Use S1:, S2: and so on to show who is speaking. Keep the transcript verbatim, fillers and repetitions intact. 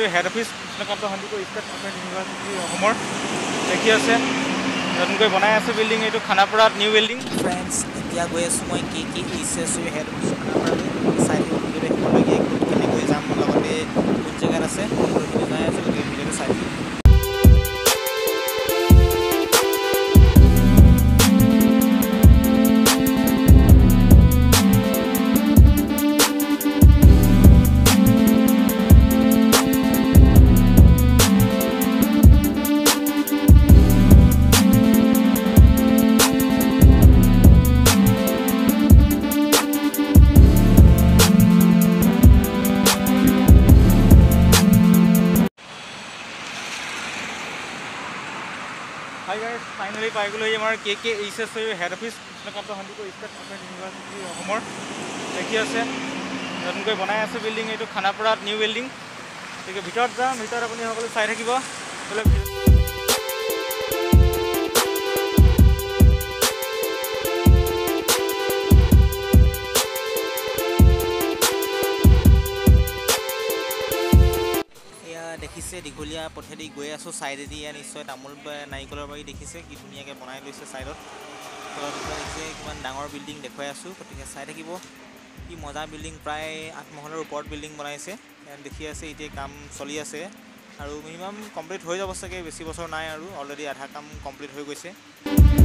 S1: head office Krishnakanta Sandikoi state open university অসমৰ দেখি আছে নতুনকৈ বনাই আছে বিল্ডিং এইটো খানাপাৰাত নিউ বিল্ডিং
S2: ফ্ৰেণ্ডছ এতিয়া গৈ আছোঁ মই K K H S U head office খানাপাৰালৈ চাই ভিডিঅ'টো শেষলৈকে ক'ত কেনেকৈ যাম লগতে কোন জেগাত আছে সকলোখিনি যাই আছোঁ গতিকে ভিডিঅ'টো চাই
S1: Hi guys, finally পাই গ'লো এই আমাৰ K K H S U head office Krishnakanta Sandikoi state open university অসমৰ দেখি আছে নতুনকৈ বনাই আছে বিল্ডিং এইটো খানাপাৰাত নিউ বিল্ডিং গতিকে ভিতৰত যাম ভিতৰত আপুনি সকলো চাই থাকিব
S2: দেখিছে দীঘলীয়া পথেদি গৈ আছোঁ চাইডেদি ইয়াত নিশ্চয় তামোল নাৰিকলৰ বাৰী দেখিছে কি ধুনীয়াকৈ বনাই লৈছে চাইডত তলত দেখিছে কিমান ডাঙৰ বিল্ডিং দেখুৱাই আছোঁ গতিকে চাই থাকিব কি মজা বিল্ডিং প্ৰায় আঠ মহলৰ ওপৰত বিল্ডিং বনাইছে ইয়াত দেখি আছে এতিয়া কাম চলি আছে আৰু মিনিমাম কমপ্লিট হৈ যাব চাগে বেছি বছৰ নাই আৰু অলৰেডি আধা কাম কমপ্লিট হৈ গৈছে